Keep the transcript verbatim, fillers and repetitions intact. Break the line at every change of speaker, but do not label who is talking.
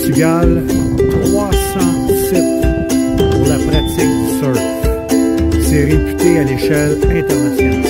Portugal, trois cents sites pour la pratique du surf. C'est réputé à l'échelle internationale.